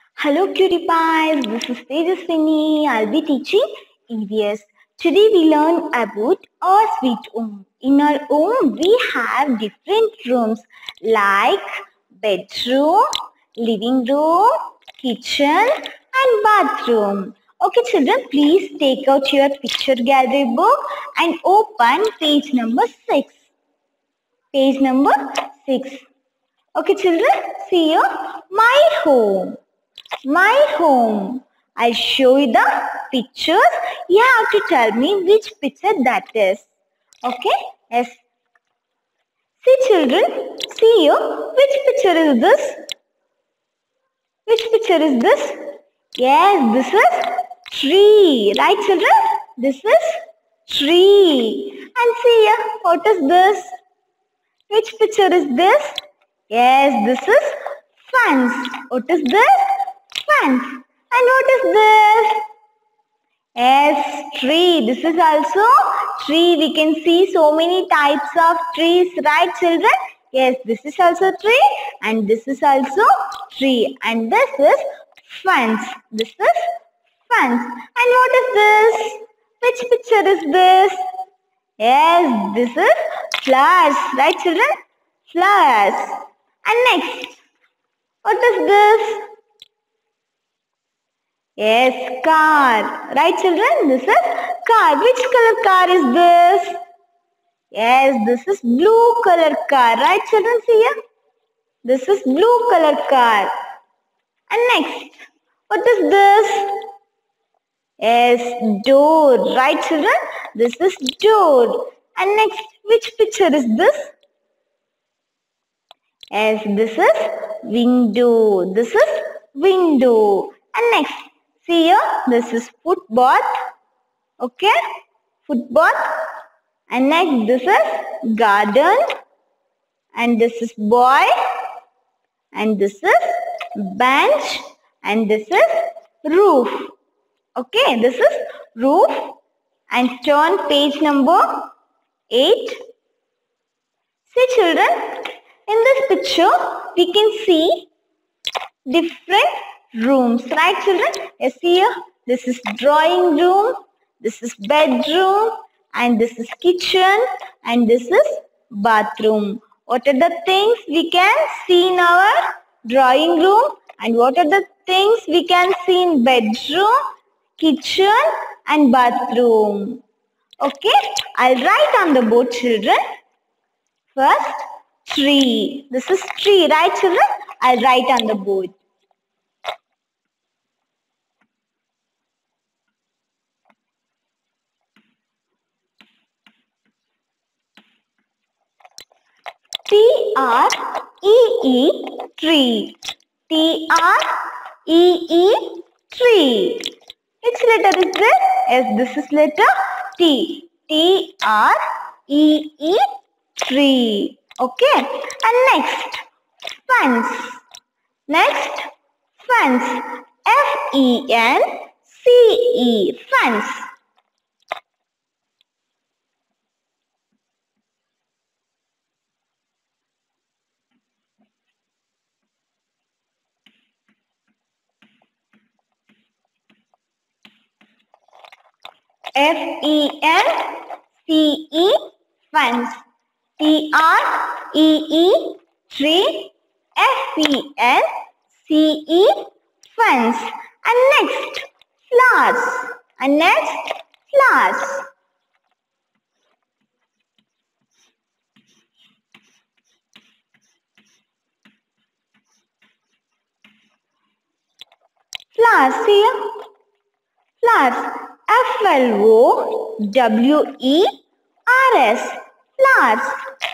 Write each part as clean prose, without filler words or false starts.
Hello cutie pies, this is Tejaswini. I'll be teaching EVS. Today we learn about our sweet home. In our home we have different rooms like bedroom, living room, kitchen and bathroom. Okay children, please take out your picture gallery book and open page number 6. Page number 6. Okay children, see you. My home. My home. I'll show you the pictures. You have to tell me which picture that is. Okay? Yes. See children, see you. Which picture is this? Which picture is this? Yes, this is tree. Right children? This is tree. And see here, what is this? Which picture is this? Yes, this is fence. What is this? Fence. And what is this? Yes, tree. This is also tree. We can see so many types of trees, right children? Yes, this is also tree and this is also tree. And this is fence. This is fence. And what is this? Which picture is this? Yes, this is flowers, right children? Flowers. And next, what is this? Yes, car. Right children? This is car. Which color car is this? Yes, this is blue color car. Right children? See here? This is blue color car. And next, what is this? Yes, door. Right children? This is door. And next, which picture is this? Yes, this is window. This is window. And next, see here, this is footbath. Okay, footbath. And next, this is garden. And this is boy. And this is bench. And this is roof. Okay, this is roof. And turn page number 8. See children, in this picture, we can see different rooms, right children? Yes, here, this is drawing room, this is bedroom, and this is kitchen, and this is bathroom. What are the things we can see in our drawing room, and what are the things we can see in bedroom, kitchen, and bathroom? Okay, I'll write on the board, children. First, tree. This is tree, right children? I'll write on the board. T-R-E-E, tree. T-R-E-E, tree. Which letter is this? Yes, this is letter T. T-R-E-E, tree. Okay. And next, fence. Next, fence. F-E-N-C-E, fence. F-E-N-C-E, fence. T-R-E-E, tree. F-E-N-C-E, fence. And next, flowers. And next, flowers. Flowers, here. Flowers. F-L-O-W-E-R-S. Flowers.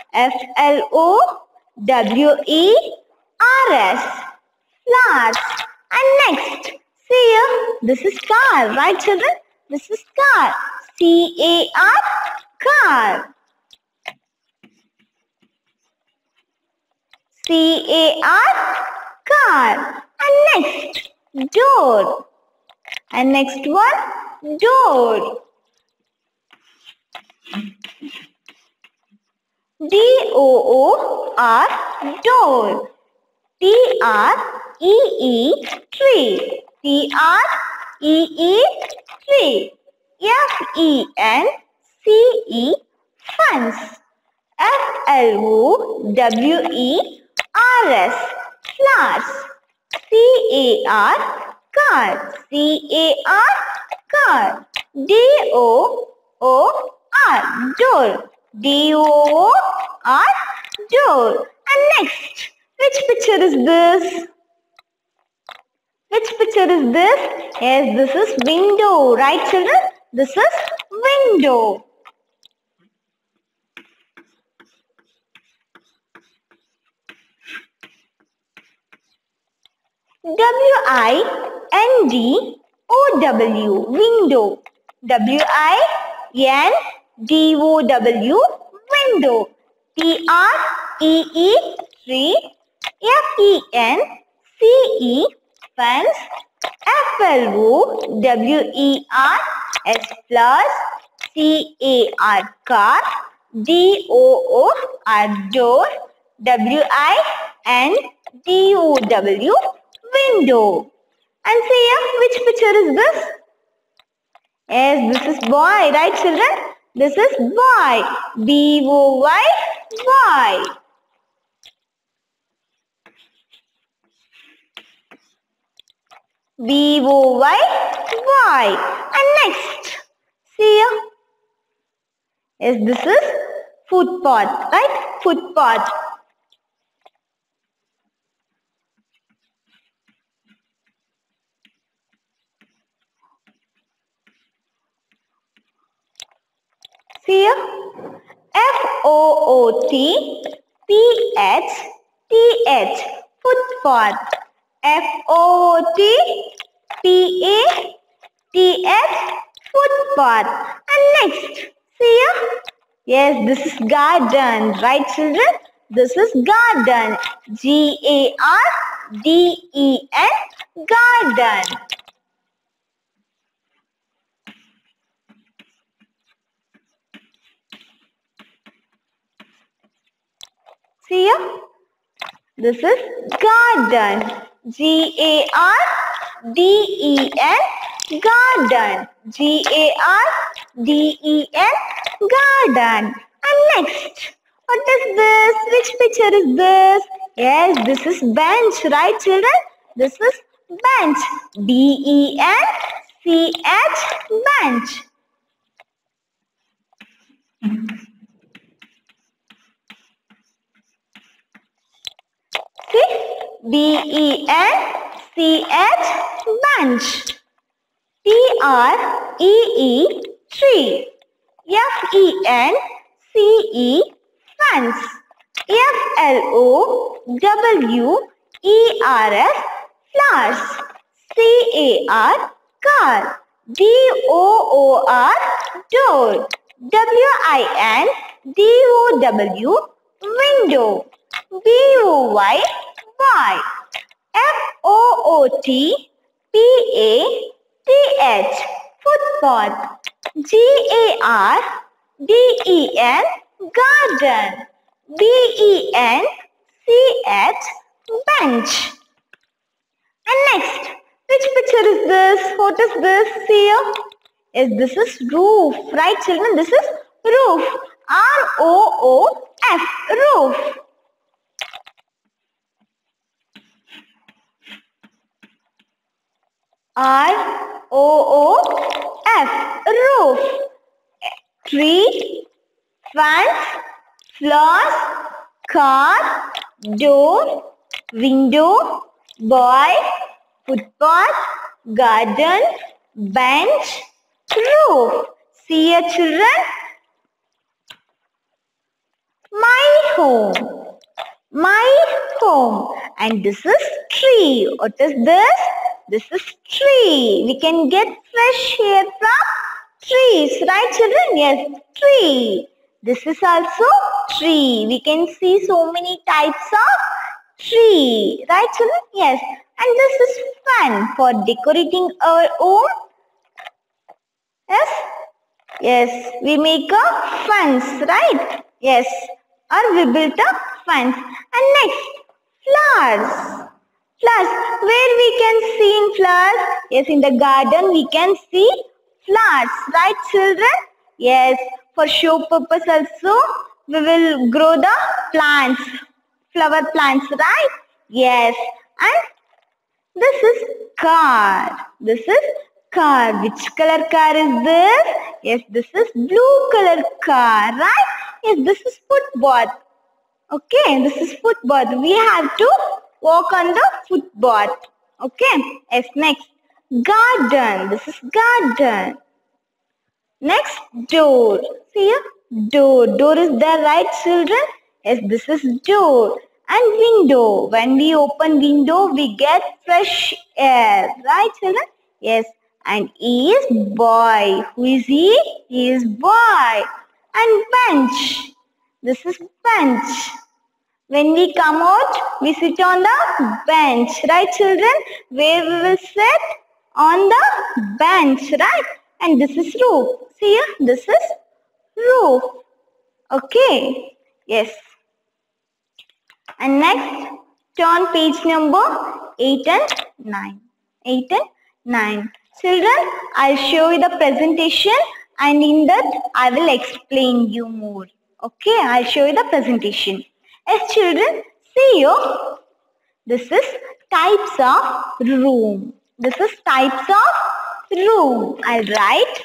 F-L-O-W-E-R-S. Flowers. And next, see here, this is car, right children? This is car. C-A-R, car. C-A-R, car. And next, door. And next one, door. D-O-O-R, door. T-R-E-E, tree. T-R-E-E, tree. F-E-N-C-E, fence. F-L-O-W-E-R-S, flowers. C-A-R, car. C-A-R, car. D-O-O-R, door. D-O-O-R, door. And next, which picture is this? Which picture is this? Yes, this is window. Right, children? This is window. W-I-N-D-O-W, window. W-I-N-D-O-W, window. T-R-E-E, tree. F-E-N-C-E, fence. F-L-O-W-E-R-S, flowers. C-A-R, car. D-O-O-R, door. W-I-N-D-O-W, window. And see here, which picture is this? Yes, this is boy, right children? This is boy. B-O-Y, boy. B-O-Y, boy. And next, see here. Yes, this is footpath, right? Footpath. See here, F-O-O-T-P-H-T-H, footpath. F-O-O-T-P-A-T-H, footpath. And next, see here, yes, this is garden, right children? This is garden. G-A-R-D-E-N, garden. See here, this is garden. G-A-R-D-E-N, garden. G-A-R-D-E-N, garden. And next, what is this? Which picture is this? Yes, this is bench, right children? This is bench. B-E-N-C-H, bench. See? B-E-N-C-H, bench. T-R-E-E, tree. F-E-N-C-E, fence. F-L-O-W-E-R-S, flowers. C-A-R, car. D-O-O-R, door. W-I-N-D-O-W, window. B-O-Y, boy. F-O-O-T-P-A-T-H, footpath. G-A-R-D-E-N, garden. B-E-N-C-H, bench. And next, which picture is this? What is this here? Yes, this is roof, right children? This is roof. R-O-O-F, roof. R-O-O-F, roof. Tree, fence, flowers, car, door, window, boy, footpath, garden, bench, roof. See your children? My home. My home. And this is tree. What is this? This is tree. We can get fresh air from trees. Right children? Yes, tree. This is also tree. We can see so many types of tree. Right children? Yes. And this is fun for decorating our home. Yes? Yes. We make a fence. Right? Yes. Or we built a fence. And next, Flowers. Flowers. Where we can see in flowers? Yes, in the garden we can see flowers. Right, children? Yes. For show purpose also, we will grow the plants. Flower plants, right? Yes. And this is car. This is car. Which color car is this? Yes, this is blue color car, right? Yes, this is footpath. Okay, this is footpath. We have to walk on the footpath. Okay, yes, next. Garden. This is garden. Next, door. See here? Door. Door is there, right, children? Yes, this is door. And window. When we open window, we get fresh air. Right, children? Yes. And he is boy. Who is he? He is boy. And bench. This is bench. When we come out, we sit on the bench. Right, children? Where we will sit? On the bench, right? And this is roof. See here, this is roof. Okay. Yes. And next, turn page number 8 and 9. 8 and 9. Children, I'll show you the presentation and in that I will explain you more. Okay, I'll show you the presentation. Yes, children, see you. This is types of room. This is types of room. I'll write.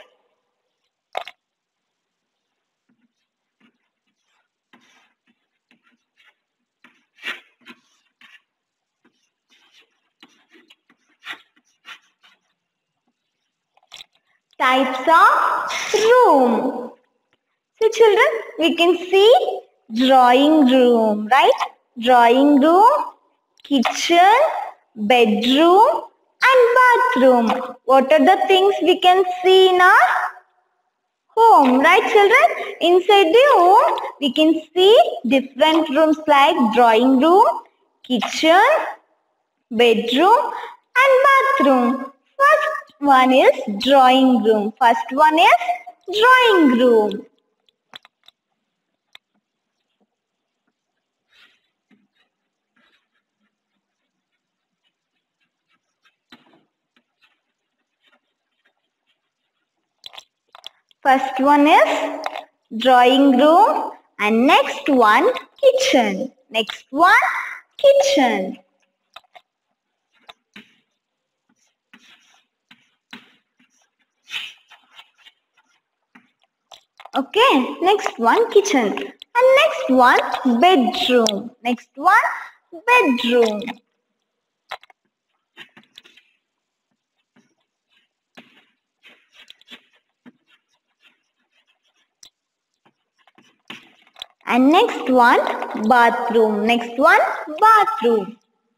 Types of room. So children, we can see drawing room, right? Drawing room, kitchen, bedroom and bathroom. What are the things we can see in our home, right children? Inside the home, we can see different rooms like drawing room, kitchen, bedroom and bathroom. First one is drawing room. First one is drawing room. First one is drawing room and next one kitchen. Next one kitchen. Okay, next one kitchen and next one bedroom. Next one bedroom. And next one bathroom. Next one bathroom.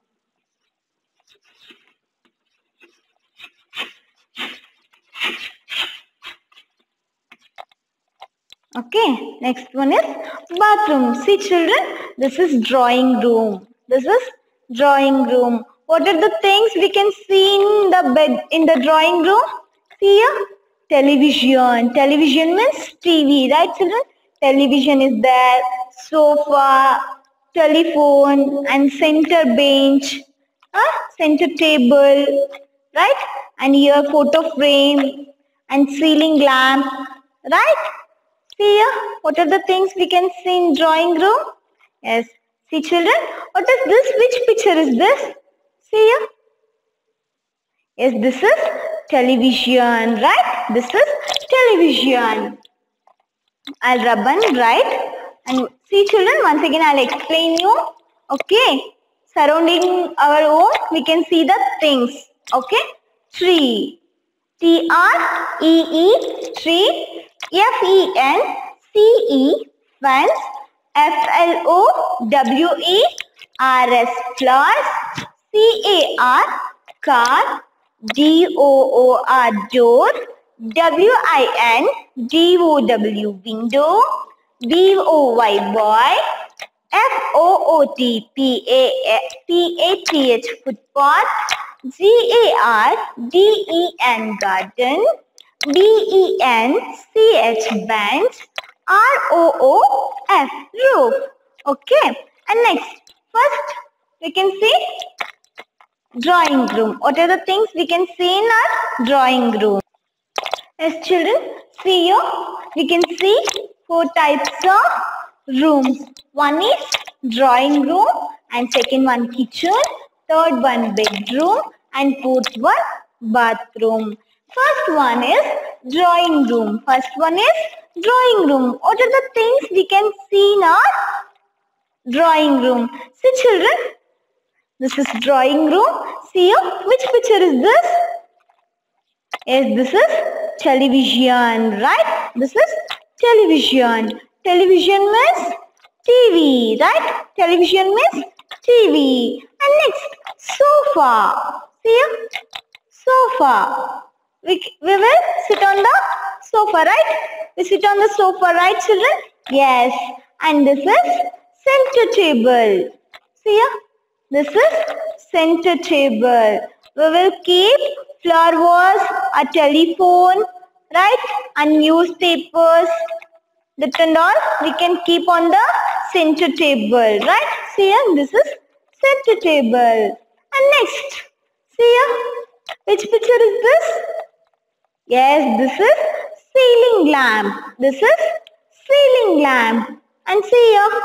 Okay, next one is bathroom. See children, this is drawing room. This is drawing room. What are the things we can see in the bed in the drawing room? See here, television. Television means TV, right children? Television is there, sofa, telephone and center bench, center table, right? And here photo frame and ceiling lamp, right? See here, what are the things we can see in drawing room? Yes. See children, what is this? Which picture is this? See here. Yes, this is television, right? This is television. I'll rub and write. And see children, once again I'll explain you. Okay. Surrounding our home, we can see the things. Okay. Tree. T-R-E-E, tree. F-E-N-C-E, fence. F-L-O-W-E-R-S, flowers. C-A-R, car. D-O-O-R, door. W-I-N-D-O-W, window. B-O-Y, boy. F-O-O-T, P-A-T-H, footpath. G-A-R-D-E-N, garden. B-E-N-C-H, bench. R-O-O-F, roof. Okay. And next, first We can see drawing room. What are the things we can see in our drawing room? Yes, children, see here. We can see 4 types of rooms. One is drawing room, and second one kitchen, third one bedroom, and fourth one bathroom. First one is drawing room. First one is drawing room. What are the things we can see in our drawing room? See, children, this is drawing room. See here, which picture is this? Yes, this is television, right? This is television. Television means TV, right? Television means TV. And next, sofa. See here? Sofa. We will sit on the sofa, right? We sit on the sofa, right, children? Yes. And this is center table. See here? This is center table. We will keep flower vase, a telephone, right? And newspapers. That and all we can keep on the center table, right? See here, this is center table. And next, see here, which picture is this? Yes, this is ceiling lamp. This is ceiling lamp. And see here,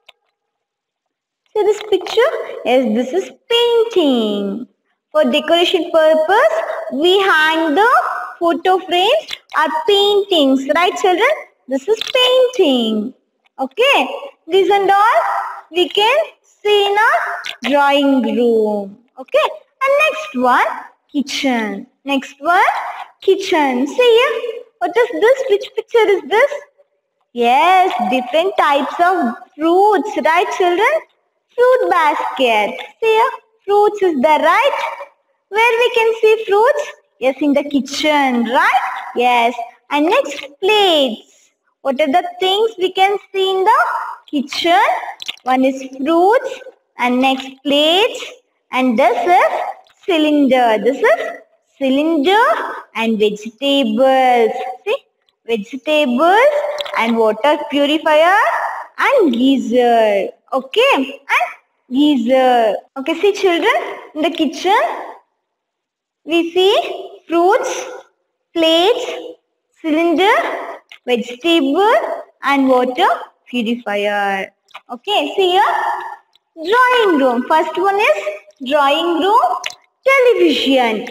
see this picture? Yes, this is painting. For decoration purpose, we hang the photo frames or paintings, right, children? This is painting. Okay, these and all we can see in a drawing room. Okay, and next one, kitchen. Next one, kitchen. See here, what is this? Which picture is this? Yes, different types of fruits, right, children? Fruit basket. See here, fruits is there, right? Where we can see fruits? Yes, in the kitchen, right? Yes. And next, plates. What are the things we can see in the kitchen? One is fruits, and next plates, and this is cylinder. This is cylinder and vegetables. See, vegetables and water purifier and geyser. Okay, and geyser. Okay, see, children, in the kitchen we see fruits, plates, cylinder, vegetable and water purifier. Okay, see here, drawing room. First one is drawing room, television.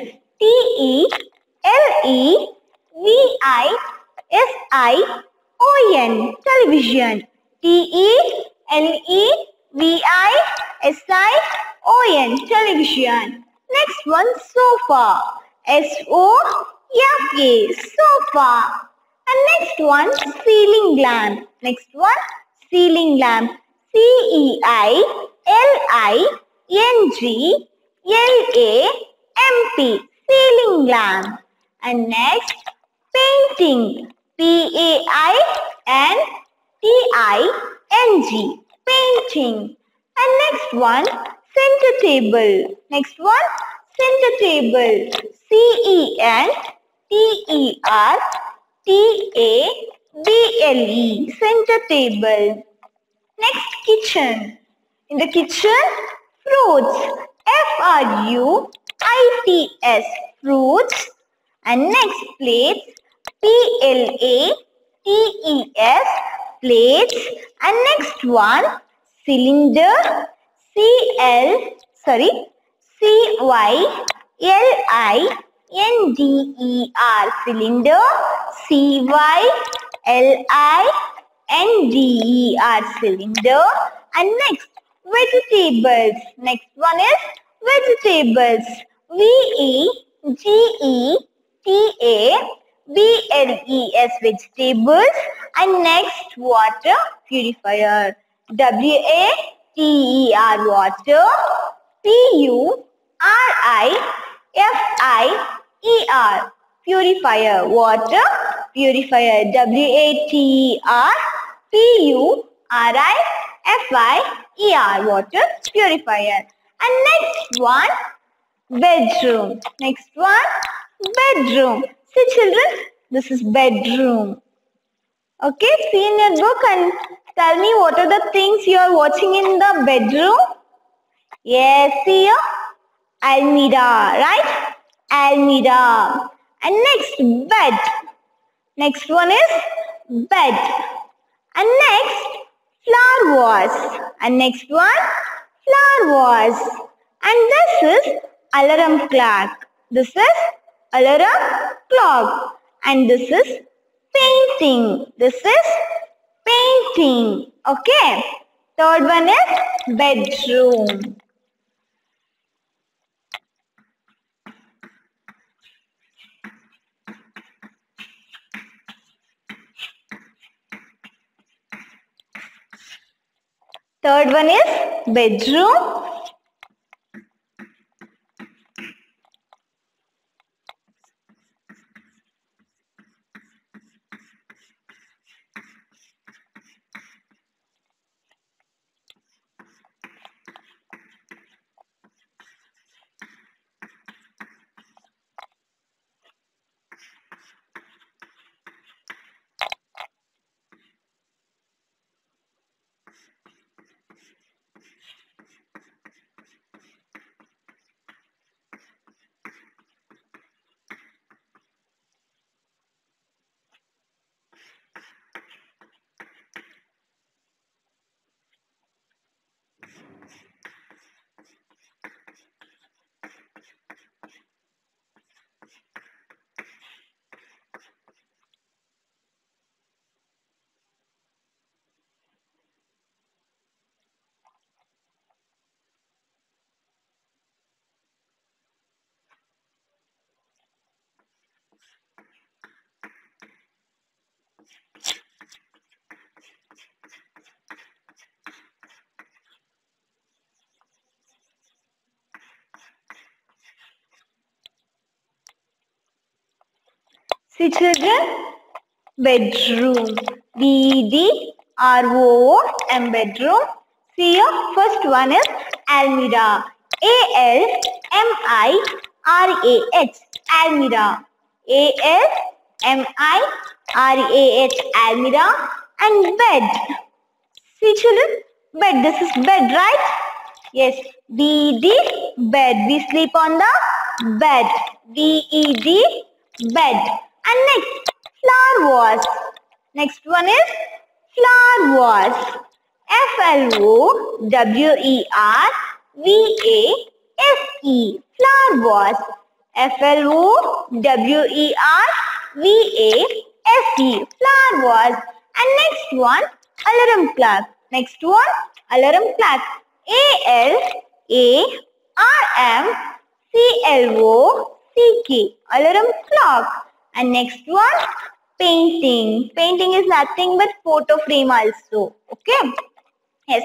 Television. Television. Television. Television. Next one, sofa. SOFA. Sofa. And next one, ceiling lamp. Next one, ceiling lamp. CEILINGLAMP. Ceiling lamp. And next, painting. PAINTING. Painting. And next one, center table. Next one, center table. CENTERTABLE. Center table. Next, kitchen. In the kitchen, fruits. FRUITS. Fruits. And next, plates. PLATES. Plates. And next one, cylinder. CYLINDER. Cylinder. CYLINDER. Cylinder. And next, vegetables. Next one is vegetables. VEGETABLES. Vegetables. And next, water purifier. WATER. Water. PURIFIER. Purifier. Water purifier. WATER. Water purifier. And next one, bedroom. Next one, bedroom. See, children, this is bedroom. Okay, see in your book and tell me what are the things you are watching in the bedroom. Yes, see here. Almirah, right? Almirah. And next, bed. Next one is bed. And next, flower vase. And next one, flower vase. And this is alarm clock. This is alarm clock. And this is painting. This is painting. Okay. Third one is bedroom. Third one is bedroom. See children, bedroom. B-E-D-R-O-O-M, bedroom. See here, first one is Almirah. A-L-M-I-R-A-H, Almirah. A-L-M-I-R-A-H, Almirah. And bed. See children, bed. This is bed, right? Yes, B-E-D, bed. We sleep on the bed. B-E-D, bed. And next, flower vase. Next one is flower vase. F-L-O-W-E-R-V-A-S-E. Flower vase. F-L-O-W-E-R-V-A-S-E. Flower vase. And next one, alarm clock. Next one, alarm clock. A-L-A-R-M-C-L-O-C-K. Alarm clock. And next one, painting. Painting is nothing but photo frame also. Okay. Yes.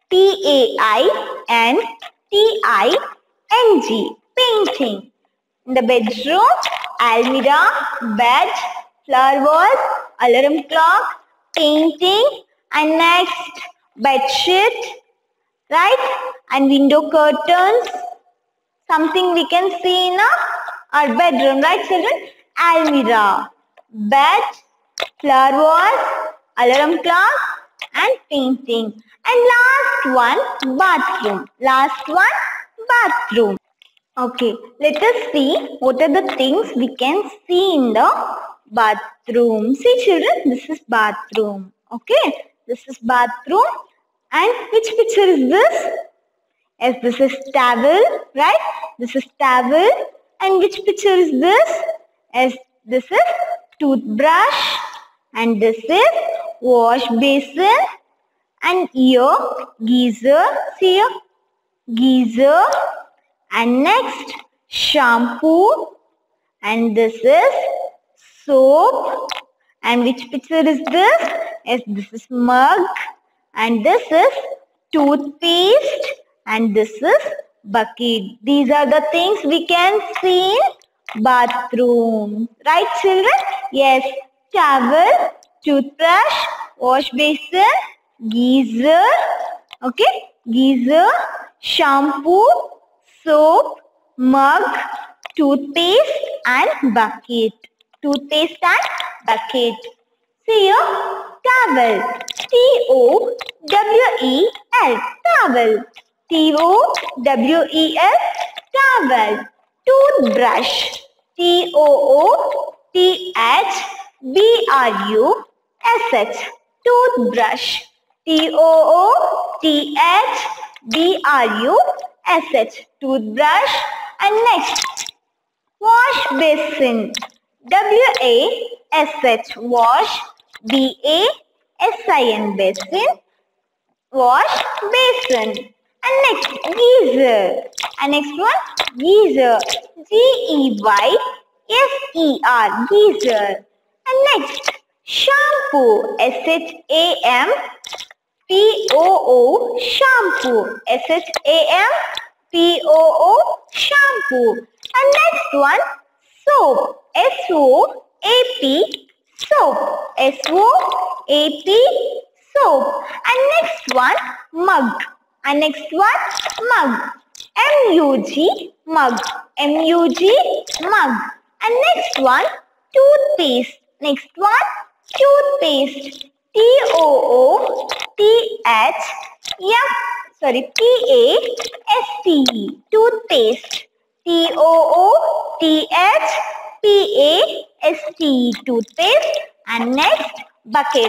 P-A-I-N-T-I-N-G. Painting. In the bedroom, almirah, bed, flower vase, alarm clock, painting, and next, bed sheet, right? And window curtains. Something we can see in our bedroom, right children? Almirah, bed, flower vase, alarm clock, and painting. And last one, bathroom. Last one, bathroom. Okay, let us see what are the things we can see in the bathroom. See children, this is bathroom. Okay, this is bathroom. And which picture is this? Yes, this is towel, right? This is towel. And which picture is this? Yes, this is toothbrush. And this is wash basin. And here, geyser. See here, geyser. And next, shampoo. And this is soap. And which picture is this? Yes, this is mug. And this is toothpaste. And this is bucket. These are the things we can see in bathroom. Right, children? Yes, towel, toothbrush, wash basin, geyser. Okay, geyser, shampoo, soap, mug, toothpaste and bucket. Toothpaste and bucket. See here, towel. T-O-W-E-L. Towel. T-O-W-E-L, towel. Toothbrush. T-O-O-T-H-B-R-U-S-H, toothbrush. T-O-O-T-H-B-R-U-S-H, toothbrush. And next, wash basin. W-A-S-H, wash. B-A-S-I-N, basin. Wash basin. And next, geyser. And next one, geyser. G-E-Y-S-E-R, geyser. And next, shampoo. S-H-A-M-P-O-O, shampoo. S-H-A-M-P-O-O, shampoo. And next one, soap. S-O-A-P, soap. S-O-A-P, soap. And next one, mug. And next one, mug. M-U-G, mug. M-U-G, mug. And next one, toothpaste. Next one, toothpaste. P-A-S-T-E, toothpaste. T-O-O-T-H-P-A-S-T-E, toothpaste. And next, bucket.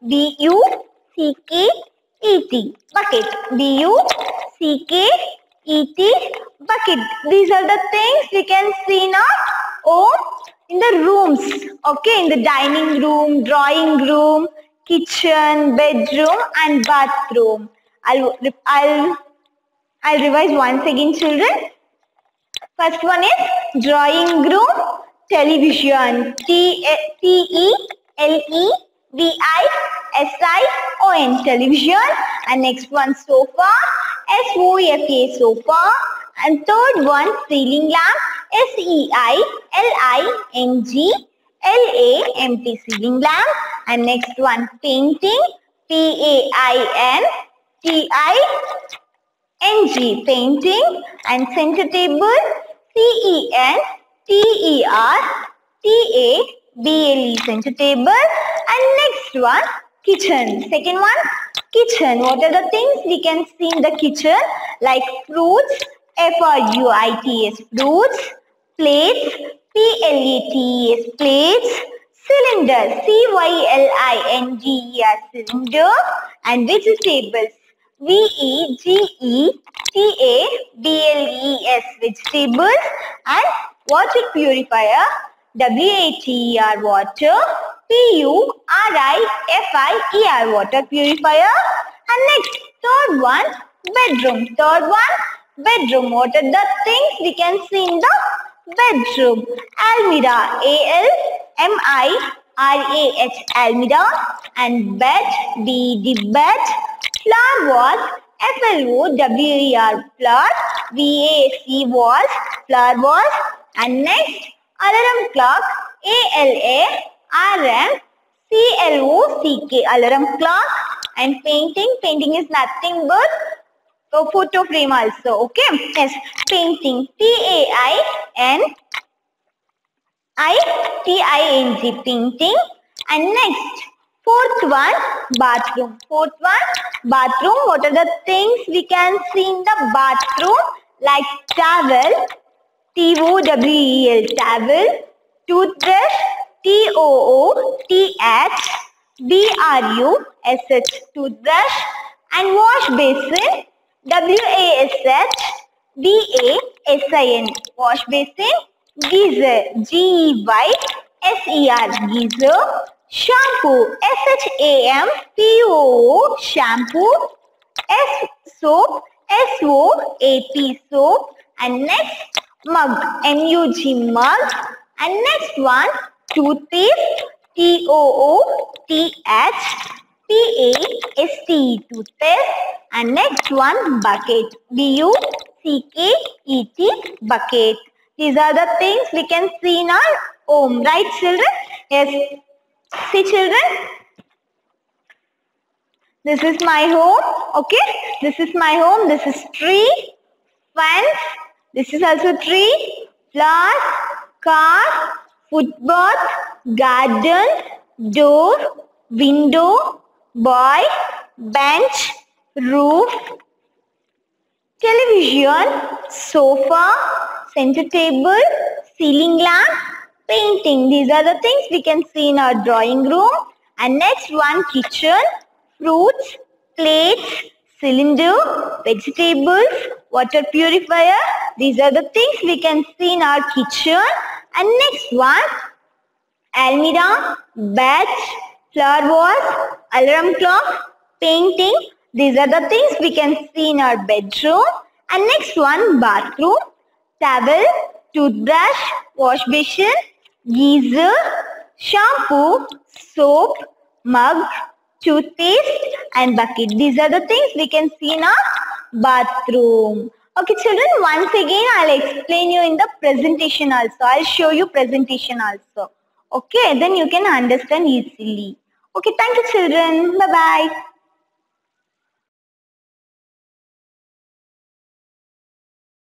B-U-C-K-E-T, bucket. B-U-C-K-E-T, bucket. These are the things we can see in our home, in the rooms. Okay, in the dining room, drawing room, kitchen, bedroom, and bathroom. I'll revise once again, children. First one is drawing room, television. T-E-L-E-V-I-S-I-O-N, television. And next one, sofa. S-O-F-A, sofa. And third one, ceiling lamp. S-E-I-L-I-N-G-L-A-M-P, ceiling lamp. And next one, painting. P-A-I-N-T-I-N-G, painting. And center table. C-E-N-T-E-R-T-A-B-L-E, center table. And next one, kitchen. Second one, kitchen. What are the things we can see in the kitchen? Like fruits, F-R-U-I-T-S, fruits. Plates, P-L-A-T-E-S, plates. Cylinder, C-Y-L-I-N-G-E-R, cylinder. And vegetables, V-E-G-E-T-A-B-L-E-S, vegetables. And water purifier, W-A-T-E-R, water. P-U-R-I-F-I-E-R, water purifier. And next, third one, bedroom. Third one, bedroom. What are the things we can see in the bedroom? Almirah, A-L-M-I-R-A-H, almirah. And bed, B-D, bed. Flower vase, F-L-O-W-E-R, flower. V-A-C, vase, flower vase. And next, alarm clock, A-L-A-R-M-C-L-O-C-K, alarm clock. And painting, painting is nothing but a photo frame also. Okay, yes, painting, P-A-I-N-I-T-I-N-G, painting. And next, fourth one, bathroom. Fourth one, bathroom. What are the things we can see in the bathroom? Like towel, T-O-W-E-L, towel. Toothbrush, T-O-O-T-H-B-R-U-S-H, toothbrush. And wash basin, W-A-S-H-B-A-S-I-N, wash basin. Geyser, G-E-Y-S-E-R, geyser. Shampoo, S-H-A-M-P-O-O, shampoo. Soap, S-O-A-P, soap. And next, mug, M-U-G, mug. And next one, toothpaste, T-O-O-T-H-P-A-S-T, toothpaste. And next one, bucket, B-U-C-K-E-T, bucket. These are the things we can see in our home, right, children? Yes. See, children, this is my home. Okay, this is my home. This is tree, fence. This is also tree, flowers, car, footpath, garden, door, window, boy, bench, roof, television, sofa, center table, ceiling lamp, painting. These are the things we can see in our drawing room. And next one, kitchen, fruits, plates, cylinder, vegetables, water purifier. These are the things we can see in our kitchen. And next one, almirah, bed, flower vase, alarm clock, painting. These are the things we can see in our bedroom. And next one, bathroom, towel, toothbrush, wash basin, geyser, shampoo, soap, mug, toothpaste and bucket. These are the things we can see in our bathroom. Okay children, once again I'll explain you in the presentation also. I'll show you presentation also. Okay, then you can understand easily. Okay, thank you children. Bye-bye.